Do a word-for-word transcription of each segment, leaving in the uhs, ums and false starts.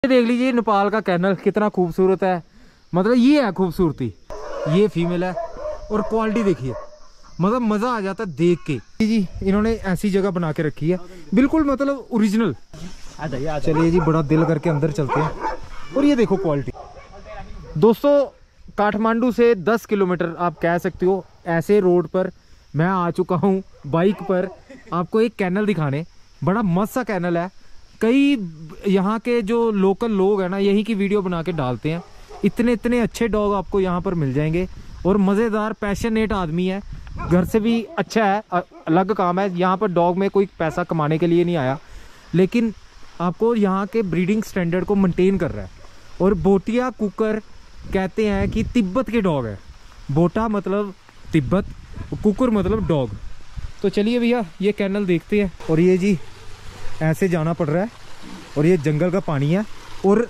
देख लीजिए नेपाल का कैनल कितना खूबसूरत है, मतलब ये है खूबसूरती। ये फीमेल है और क्वालिटी देखिए, मतलब मजा आ जाता है देख के जी। इन्होंने ऐसी जगह बना के रखी है बिल्कुल मतलब ओरिजिनल। चलिए जी बड़ा दिल करके अंदर चलते हैं और ये देखो क्वालिटी। दोस्तों काठमांडू से दस किलोमीटर आप कह सकते हो ऐसे रोड पर मैं आ चुका हूँ बाइक पर आपको एक कैनल दिखाने। बड़ा मस्त सा कैनल है। कई यहाँ के जो लोकल लोग हैं ना यहीं की वीडियो बना के डालते हैं। इतने इतने अच्छे डॉग आपको यहाँ पर मिल जाएंगे और मज़ेदार पैशनेट आदमी है, घर से भी अच्छा है, अलग काम है। यहाँ पर डॉग में कोई पैसा कमाने के लिए नहीं आया, लेकिन आपको यहाँ के ब्रीडिंग स्टैंडर्ड को मेंटेन कर रहा है। और बोटिया कुकर कहते हैं कि तिब्बत के डॉग है। बोटा मतलब तिब्बत, कुकर मतलब डॉग। तो चलिए भैया ये कैनल देखते हैं। और ये जी ऐसे जाना पड़ रहा है और ये जंगल का पानी है और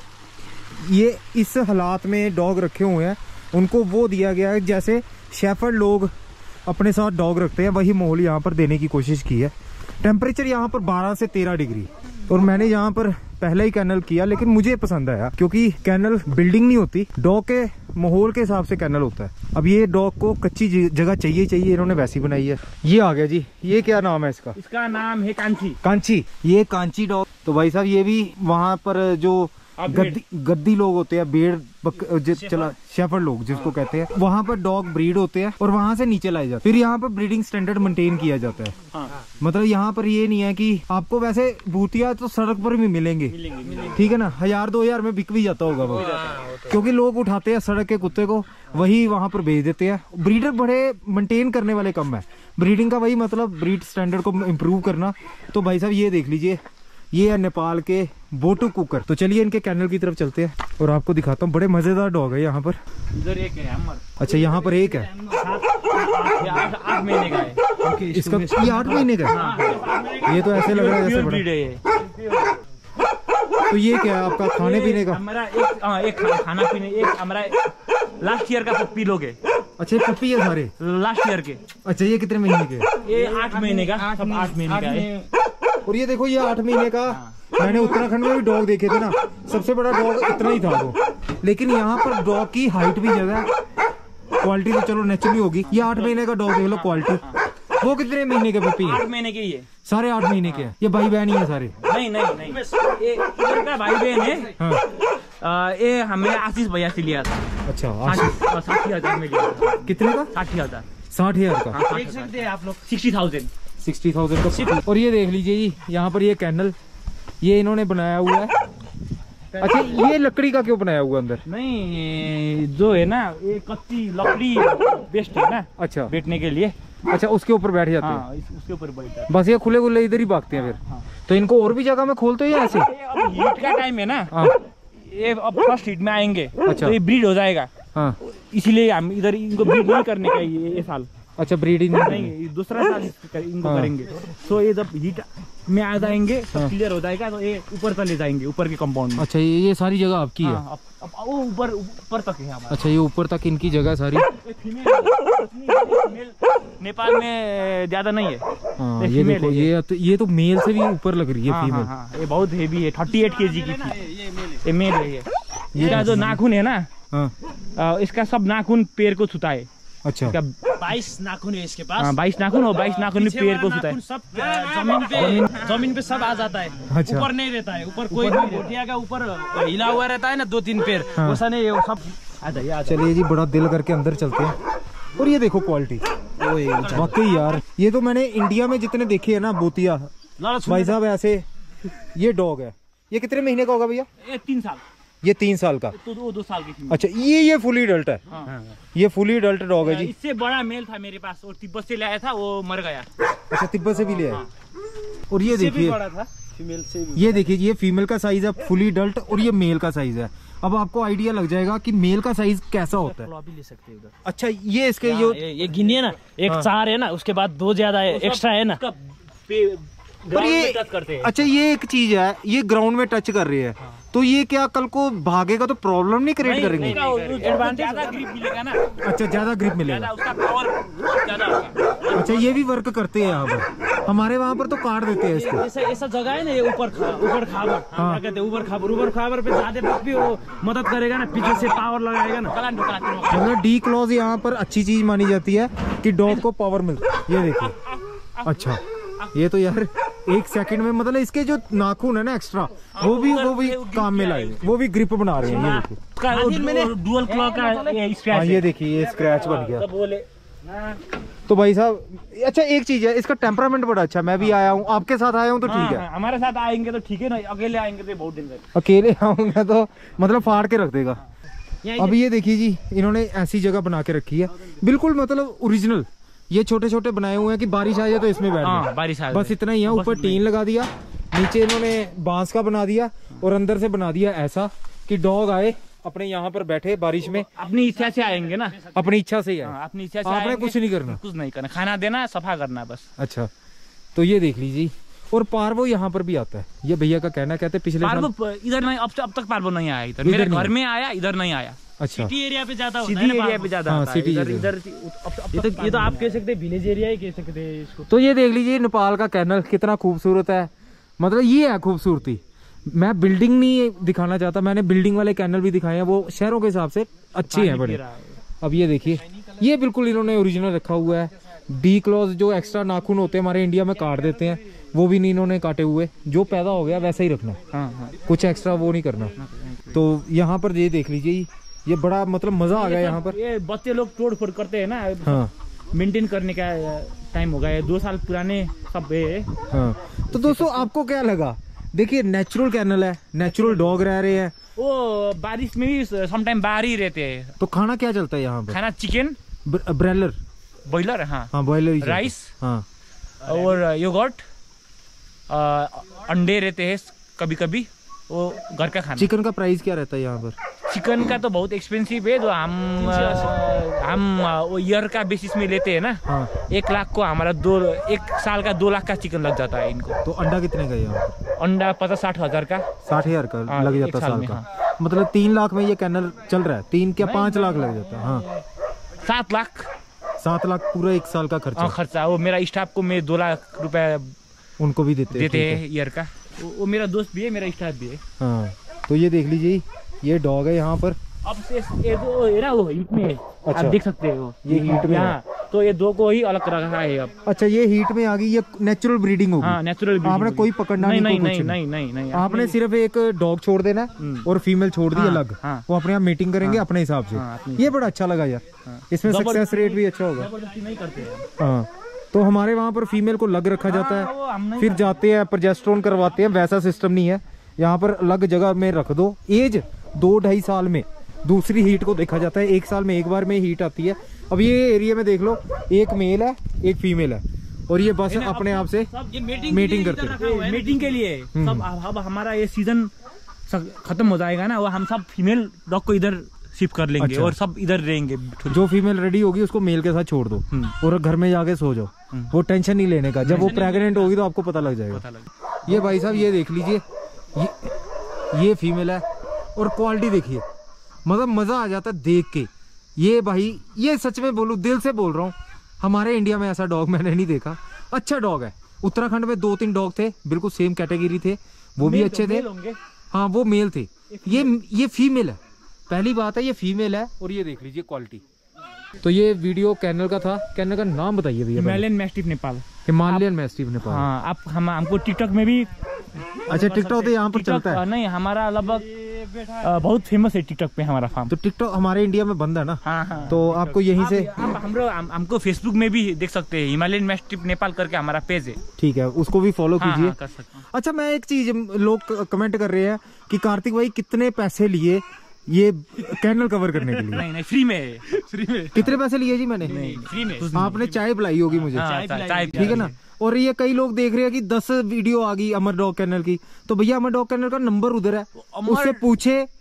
ये इस हालात में डॉग रखे हुए हैं। उनको वो दिया गया है जैसे शेफर्ड लोग अपने साथ डॉग रखते हैं, वही माहौल यहाँ पर देने की कोशिश की है। टेम्परेचर यहाँ पर बारह से तेरह डिग्री। और मैंने यहाँ पर पहले ही कैनल किया लेकिन मुझे पसंद आया क्योंकि कैनल बिल्डिंग नहीं होती, डॉग के माहौल के हिसाब से कैनल होता है। अब ये डॉग को कच्ची जगह चाहिए चाहिए इन्होंने वैसी बनाई है। ये आ गया जी, ये क्या नाम है इसका? इसका नाम है कांची। कांची, ये कांची डॉग। तो भाई साहब ये भी वहाँ पर जो गद्दी गद्दी लोग होते हैं, भेड़ चला शेफर्ड लोग जिसको कहते हैं, वहाँ पर डॉग ब्रीड होते हैं और वहाँ से नीचे लाए जाते हैं। फिर यहाँ पर ब्रीडिंग स्टैंडर्ड मेंटेन किया जाता है। हाँ। मतलब यहाँ पर ये नहीं है कि आपको वैसे भूतिया तो सड़क पर भी मिलेंगे, ठीक है ना, हजार दो हजार में बिक भी जाता होगा वो, क्योंकि लोग उठाते हैं सड़क के कुत्ते को, वही वहाँ पर बेच देते हैं। ब्रीडर बड़े मेंटेन करने वाले कम है। ब्रीडिंग का वही मतलब ब्रीड स्टैंडर्ड को इम्प्रूव करना। तो भाई साहब ये देख लीजिए, ये है नेपाल के बोटू कुकर। तो चलिए इनके कैनल की तरफ चलते हैं और आपको दिखाता हूँ। बड़े मजेदार डॉग है यहाँ पर। इधर एक है हमर। अच्छा यहाँ पर एक है, आठ महीने का है इसका। ये आठ महीने का है। ये तो ऐसे लग रहा है जैसे बड़ा। तो ये क्या है आपका खाने पीने का? हमारा एक आ, एक खाना पीने, एक हमारा लास्ट ईयर का पप्पी लोग है। अच्छा पप्पी है सारे लास्ट ईयर के। अच्छा ये कितने महीने के? ये आठ महीने का, सब आठ महीने का है। और ये देखो ये आठ महीने का। मैंने उत्तराखंड में भी डॉग देखे थे ना, सबसे बड़ा डॉग इतना ही था वो। लेकिन यहाँ पर डॉग की हाइट भी ज्यादा है, क्वालिटी तो चलो नेचुरली होगी। ये आठ महीने का डॉग देख लो क्वालिटी। वो कितने महीने के पप्पी है? आठ महीने के ही है। सारे आठ महीने के हैं। ये भाई बहन ही है सारे? नहीं नहीं नहीं, ये इधर का भाई बहन है। हाँ। ये हमें आशीष भैया से लिया था। अच्छा साठ हजार में लिया था। कितने का? साठ हजार साठ हजार का देख सकते हैं आप लोग। सिक्सटी थाउजेंड सिक्सटी थाउजेंड का। और ये देख लीजिए जी यहाँ पर ये कैनल ये इन्होंने बनाया हुआ है। अच्छा ये लकड़ी का क्यों बनाया हुआ अंदर? नहीं जो है ना ये कच्ची लकड़ी बेस्ट है ना। अच्छा बैठने के लिए। अच्छा उसके ऊपर बैठ जाते हाँ, हैं? उसके ऊपर बैठते हैं। बस ये खुले खुले इधर ही भागते हैं फिर? हाँ। तो इनको और भी जगह में खोलते हैं ऐसे? अब हीट का टाइम है ना। हाँ। ये अब फर्स्ट हीट में आएंगे। अच्छा। तो ये ब्रीड हो जाएगा। हाँ। इसीलिए हम इधर इनको ब्रीड नहीं करने का ये, ये साल। अच्छा ब्रीडिंग नहीं, दूसरा साल इनको हाँ। करेंगे। तो ये जब हीट में आ जाएंगे सब क्लियर हो जाएगा तो ये ऊपर तक ले जाएंगे, ऊपर के कंपाउंड में। अच्छा ये ये सारी जगह आपकी हाँ, है? अब वो ऊपर ऊपर तक है हमारा। अच्छा ये ऊपर तक इनकी जगह सारी। नेपाल में ज्यादा नहीं है। हाँ, ये देखो ये ये तो, ये तो मेल से भी ऊपर लग रही है। हाँ, फीमेल हाँ, हाँ, ये बहुत हेवी है, थर्टी एट के जी की थी। ये मेल है। ये इसका जो नाखून है ना हाँ। इसका सब नाखून पैर को छूता है। अच्छा बाईस नाखून है इसके पास। हाँ, बाईस नाखून और बाईस नाखून में पैर को छूता है। सब जमीन पे जमीन पे सब आ जाता है। अच्छा। ऊपर नहीं रहता है। ऊपर कोई भी बोटिया का ऊपर हिला हुआ रहता है ना दो तीन पैर। हाँ। वैसा नहीं है, वो सब आ जाइए। चलिए जी बड़ा दिल करके अंदर चलते हैं और ये देखो क्वालिटी वाकई यार। ये तो मैंने इंडिया में जितने देखे है ना बोतिया भाई साहब ऐसे। ये डॉग है, ये कितने महीने का होगा भैया? तीन साल। ये तीन साल का तो दो, दो साल की थी। अच्छा ये ये फुली अडल्ट है। हाँ। ये फुली अडल्ट डॉग है जी। इससे बड़ा मेल था मेरे पास और तिब्बत से लाया था, वो मर गया। अच्छा तिब्बत से भी लिया है। और ये देखिए फीमेल से भी। ये देखिए ये फीमेल का साइज है फुली अडल्ट और ये मेल का साइज है। अब आपको आइडिया लग जाएगा कि मेल का साइज कैसा होता है। भी ले सकते हैं। अच्छा ये इसके जो ये, ये गिनिए ना, एक हाँ। चार है ना, उसके बाद दो ज्यादा एक्स्ट्रा है ना। पर ये करते हैं। अच्छा ये एक चीज है, ये ग्राउंड में टच कर रही है। हाँ। तो ये क्या कल को भागेगा तो प्रॉब्लम नहीं क्रिएट करेंगे? ज्यादा ग्रिप मिलेगा ना। अच्छा ज्यादा ग्रिप मिलेगा, उसका पावर ज्यादा होगा। अच्छा ये भी वर्क करते हैं यहाँ पर। हमारे वहाँ पर तो काट देते हैं इसको। ऐसा ऐसा जगह है ना, ये ऊपर ऊपर खाबर, क्या कहते हैं ऊपर खाबर, ऊपर खाबर पे ज्यादा तक भी वो मदद करेगा ना, पीछे से पावर लगाएगा ना। मतलब डी क्लॉज यहाँ पर अच्छी चीज मानी जाती है कि डॉग को पावर मिलता है। ये देखिए, अच्छा ये तो यार एक सेकंड में, मतलब इसके जो नाखून है ना एक्स्ट्रा, वो भी वो भी काम में लाए, वो भी ग्रिप बना रहे हैं। ये देखिए डुअल क्लॉ का स्क्रैच, हाँ ये देखिए ये स्क्रैच बन गया। तो भाई साहब, अच्छा एक चीज है, इसका टेम्परामेंट बड़ा अच्छा। मैं भी आया हूँ, आपके साथ आया हूँ तो ठीक है। हमारे साथ आएंगे तो ठीक है ना, अकेले आएंगे तो बहुत दिन तक। अकेले आऊंगा तो मतलब फाड़ के रख देगा। अब ये देखिए जी, इन्होंने ऐसी जगह बना के रखी है बिल्कुल मतलब ओरिजिनल। ये छोटे छोटे बनाए हुए हैं कि बारिश आ जाए तो इसमें बैठ जाए, बारिश आ बस इतना ही है। ऊपर टीन लगा दिया, नीचे इन्होंने बांस का बना दिया और अंदर से बना दिया ऐसा कि डॉग आए अपने यहाँ पर बैठे बारिश में, अपनी इच्छा से आएंगे ना, अपनी इच्छा से ही आए, अपनी इच्छा से। आपने कुछ नहीं करना, कुछ नहीं करना, खाना देना, सफा करना बस। अच्छा तो ये देख लीजिए। और पार्वो यहाँ पर भी आता है, ये भैया का कहना, कहते पिछले साल इधर नहीं, अब अब तक पार्वो नहीं आया इधर, मेरे घर में आया, इधर नहीं आया। अच्छा, सिटी एरिया पे ज्यादा सिटी एरिया पे ज्यादा हाँ, सिटी इधर इधर ये तो ये तो आप कह सकते हैं विलेज एरिया ही कह सकते हैं इसको। तो ये देख लीजिए नेपाल का कैनल कितना खूबसूरत है। मतलब ये है खूबसूरती। मैं बिल्डिंग नहीं दिखाना चाहता, मैंने बिल्डिंग वाले कैनल भी दिखाए हैं, वो शहरों के हिसाब से अच्छे हैं बड़े। अब ये देखिए, ये बिल्कुल इन्होंने ओरिजिनल रखा हुआ है। डी क्लॉज जो एक्स्ट्रा नाखून होते हैं हमारे इंडिया में काट देते हैं, वो भी नहीं इन्होंने काटे हुए, जो पैदा हो गया वैसा ही रखना। हाँ, हाँ। कुछ एक्स्ट्रा वो नहीं करना। तो यहाँ पर ये देख लीजिए, ये बड़ा मतलब मजा आ गया यहाँ पर। ये बच्चे लोग तोड़ फोड़ करते हैं ना, हाँ, मेंटेन करने का टाइम हो गया है, दो साल पुराने सब है। हाँ। तो दोस्तों आपको क्या लगा? देखिए नेचुरल कैनल है, नेचुरल डॉग रह रहे हैं। वो बारिश में भी समटाइम बाहर ही रहते हैं। तो खाना क्या चलता है यहाँ पर? खाना चिकन, ब्रॉयलर, बॉयलर, हाँ हाँ बॉयलर, राइस, हाँ, और योगर्ट, अंडे रहते हैं कभी कभी, वो घर का खाना। चिकन का प्राइस क्या रहता है यहाँ पर? चिकन का तो बहुत एक्सपेंसिव है, तो हम हम वो ईयर का बेसिस में लेते हैं ना। हाँ। एक लाख को हमारा दो एक साल का दो लाख का चिकन लग जाता है इनको। तो अंडा कितने का यहाँ पर? अंडा पचास साठ हजार का, साठ हजार का हाँ, लग जाता साल, साल का। हाँ। मतलब तीन लाख में ये कैनल चल रहा है, तीन क्या पाँच लाख लग जाता है। हाँ, सात लाख सात लाख पूरा एक साल का खर्चा। खर्चा वो मेरा स्टाफ को मैं दो लाख रुपए उनको भी देते देते हैं ईयर का। वो मेरा दोस्त भी है, मेरा स्टाफ भी है। हाँ, तो ये देख लीजिए, ये डॉग है यहाँ पर। अब से ये दो है ना, वो हीट में अच्छा, आप देख सकते हो ये हीट में है। तो ये दो को ही अलग रखा है अब। अच्छा, ये हीट में आ गई, ये नेचुरल ब्रीडिंग होगी। हाँ, नेचुरल ब्रीडिंग। आपने कोई पकड़ना नहीं, नहीं, नहीं, नहीं, नहीं, नहीं, आपने सिर्फ एक डॉग छोड़ देना और फीमेल छोड़ दी अलग, वो अपने आप मीटिंग करेंगे अपने हिसाब से। ये बड़ा अच्छा लगा यार, इसमें सक्सेस रेट भी अच्छा होगा। नहीं करते। हाँ, तो हमारे वहाँ पर फीमेल को लग रखा जाता है, फिर जाते हैं प्रोजेस्टेरोन करवाते हैं। वैसा सिस्टम नहीं है यहाँ पर, अलग जगह में रख दो। एज दो ढाई साल में दूसरी हीट को देखा जाता है, एक साल में एक बार में हीट आती है। अब ये एरिया में देख लो, एक मेल है एक फीमेल है, और ये बस अपने आप से मीटिंग करते हैं। मीटिंग के लिए सब। अब हमारा ये सीजन खत्म हो जाएगा ना, वो हम सब फीमेल डॉग को इधर शिफ्ट कर लेंगे। अच्छा। और सब इधर रहेंगे। जो फीमेल रेडी होगी उसको मेल के साथ छोड़ दो और घर में जाके सो जाओ, वो टेंशन नहीं लेने का। जब वो प्रेग्नेंट होगी तो आपको पता लग जाएगा। ये भाई साहब ये देख लीजिए, ये, ये फीमेल है और क्वालिटी देखिए, मतलब मजा आ जाता है देख के। ये भाई, ये सच में बोलूं, दिल से बोल रहा हूँ, हमारे इंडिया में ऐसा डॉग मैंने नहीं देखा। अच्छा डॉग है। उत्तराखंड में दो तीन डॉग थे बिल्कुल सेम कैटेगरी थे, वो भी अच्छे थे। हाँ, वो मेल थे। ये ये फीमेल है। पहली बात है ये फीमेल है। और ये देख लीजिए क्वालिटी। तो ये वीडियो कैनल का था। कैनल का नाम बताइए भैया। Himalayan mastiff Nepal. Himalayan mastiff Nepal. हाँ, आप हम हमको टिकटॉक में भी। अच्छा, टिकटॉक तो यहाँ पर चलता है? नहीं, हमारा लगभग बहुत फेमस है टिकटॉक पे हमारा फार्म। तो टिकटॉक हमारे इंडिया में बंद है ना? हाँ, हाँ। तो आपको यहीं से हम हमको फेसबुक में भी देख सकते हैं, हिमालयन मैस्टिफ नेपाल करके हमारा पेज है। ठीक है, उसको भी फॉलो कीजिए। हाँ, कर सकते हैं। अच्छा, मैं एक चीज, लोग कमेंट कर रहे हैं कि कार्तिक भाई कितने पैसे लिए ये कैनल कवर करने के लिए? नहीं नहीं, फ्री में। फ्री में। कितने पैसे लिए जी? मैंने नहीं, फ्री में। आपने चाय पिलाई होगी मुझे। चाय, ठीक है ना। और ये कई लोग देख रहे हैं कि दस वीडियो आ गई अमर डॉग कैनल की, तो भैया अमर डॉग कैनल का नंबर उधर है, उससे पूछे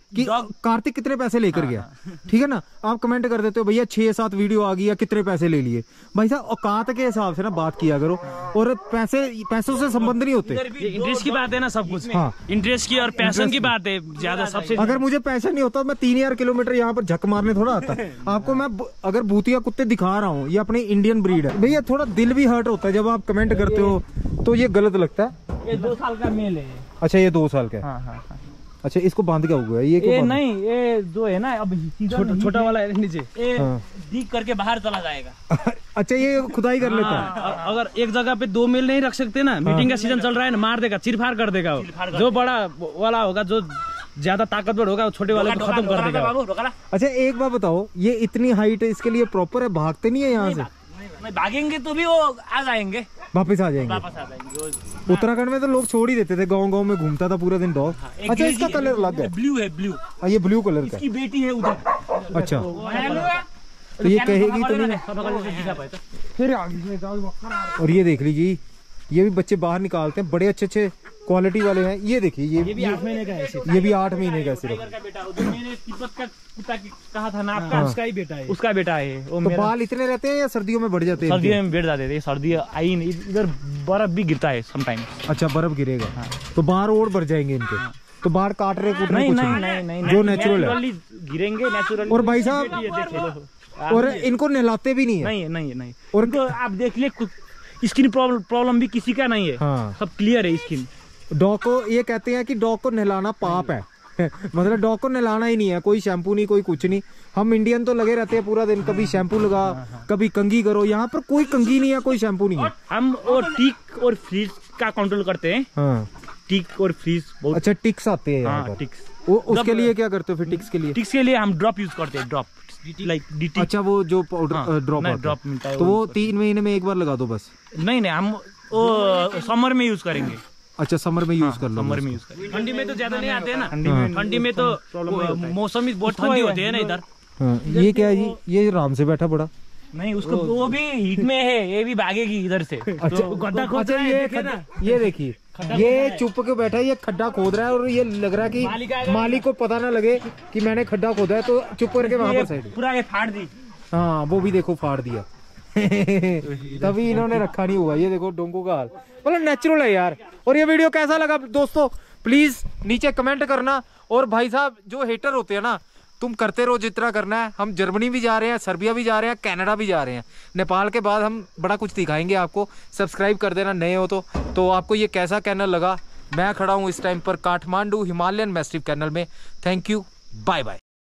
कि कार्तिक कितने पैसे लेकर गया, ठीक है ना। आप कमेंट कर देते हो भैया छह सात वीडियो आ गई या कितने पैसे ले लिए। भाई साहब औकात के हिसाब से ना बात किया करो, और पैसे पैसों से संबंध नहीं होते। इंटरेस्ट की बात है ना सब कुछ। हाँ, इंटरेस्ट की और पैशन की बात है ज्यादा सबसे। अगर मुझे पैसा नहीं होता मैं तीन हजार किलोमीटर यहाँ पर झक मारने थोड़ा आता। आपको मैं अगर भूतिया कुत्ते दिखा रहा हूँ, ये अपनी इंडियन ब्रीड है भैया, थोड़ा दिल भी हर्ट होता है जब आप कमेंट करते हो, तो ये गलत लगता है। ये दो साल का मेल है। अच्छा ये दो साल का है। हाँ, हाँ, हाँ। अच्छा इसको बांध क्या हुआ है ये? ये नहीं, ये जो है ना अब छोटा छोटा वाला है नीचे, ये हाँ। डीक करके बाहर चला जाएगा। अच्छा ये खुदाई कर लेता है। हाँ, अगर एक जगह पे दो मेल नहीं रख सकते ना, मीटिंग का सीजन चल रहा है ना, मार देगा, चिरफाड़ कर देगा वो। जो बड़ा वाला होगा, जो ज्यादा ताकतवर होगा, वो छोटे वाले को खत्म कर देगा। अच्छा एक बात बताओ, ये इतनी हाइट इसके लिए प्रॉपर है, भागते नहीं है यहाँ से? नहीं भागेंगे तो भी वो आ जाएंगे, वापस आ जाएंगे। वापस आ जाएंगे। उत्तराखंड में तो लोग छोड़ ही देते थे, गांव गांव में घूमता था पूरा दिन डॉग। अच्छा इसका कलर अलग है, ब्लू है, ब्लू। ये ब्लू कलर का। इसकी बेटी है उधर। अच्छा तो ये कहेगी तो नहीं। फिर और ये देख लीजिए, ये भी बच्चे बाहर निकालते हैं, बड़े अच्छे अच्छे क्वालिटी वाले हैं। ये देखिए ये ये भी आठ महीने का है, ये भी आठ महीने का सिर्फ। मैंने तिब्बत का कुत्ता कहा था ना आपका, उसका ही बेटा है, उसका बेटा है वो। तो बाल इतने रहते हैं या सर्दियों में बढ़ जाते हैं? सर्दियों में बढ़ जाते थे, सर्दी आई नहीं, इधर बर्फ भी गिरता है समटाइम। अच्छा बर्फ गिरेगा तो बाहर और बढ़ जाएंगे इनके, तो बाहर काट रहे कूट नहीं, रहे नहीं, नहीं, नहीं, जो नेचुरल है गिरेंगे नेचुरल। और भाई साहब और इनको नहलाते भी नहीं है? नहीं नहीं नहीं। और इनको आप देख लिए, स्किन प्रॉब्लम भी किसी का नहीं है। हाँ। सब क्लियर है स्किन। डॉग को ये कहते हैं कि डॉग को नहलाना पाप है मतलब डॉग को नहलाना ही नहीं है, कोई शैम्पू नहीं, कोई कुछ नहीं। हम इंडियन तो लगे रहते हैं पूरा दिन, कभी शैम्पू लगा, कभी कंघी करो। यहाँ पर कोई कंघी नहीं है, कोई शैम्पू नहीं है। हम और टिक और फ्रीज का कंट्रोल करते हैं। हाँ। टिक और फ्रीज बहुत। अच्छा टिक्स आते हैं यहाँ हाँ, पर। टिक्स। वो उसके लिए क्या करते हो फिर टिक्स के लिए? टिक्स के लिए हम ड्रॉप यूज करते हैं, ड्रॉप लाइक डीटी। अच्छा वो जो पाउडर हाँ, ड्रॉप नहीं, ड्रॉप मिलता है, तो वो वो तीन महीने में एक बार लगा दो बस? नहीं नहीं, हम वो समर में यूज करेंगे। अच्छा समर में यूज कर लो। समर में यूज करेंगे, ठंडी में तो ज्यादा नहीं आते हैं ना। ठंडी में ठंडी में तो मौसम ही बहुत ठंडी होती है ना इधर। हाँ, ये क्या है जी? ये आराम से बैठा बड़ा। नहीं उसको वो भी हीट में है, ये भी भागेगी इधर से। अच्छा तो गड्ढा खोद अच्छा रहा है, ये देखे ना। ये देखिए, ये चुप के बैठा है, ये खड्डा खोद रहा है, और ये लग रहा है कि मालिक को पता ना लगे कि मैंने खड्डा खोदा है, तो चुप करके वहां पर साइड। पूरा ये फाड़ दी। हाँ वो भी देखो फाड़ दिया तभी इन्होंने रखा नहीं हुआ। ये देखो डोंगो का हाल, मतलब नेचुरल है यार। और ये वीडियो कैसा लगा दोस्तों प्लीज नीचे कमेंट करना। और भाई साहब जो हेटर होते हैं ना, तुम करते रहो जितना करना है। हम जर्मनी भी जा रहे हैं, सर्बिया भी जा रहे हैं, कनाडा भी जा रहे हैं, नेपाल के बाद हम बड़ा कुछ दिखाएंगे आपको। सब्सक्राइब कर देना नए हो तो। तो आपको ये कैसा कैनल लगा? मैं खड़ा हूँ इस टाइम पर काठमांडू हिमालयन मैस्टिफ कैनल में। Thank you, bye bye.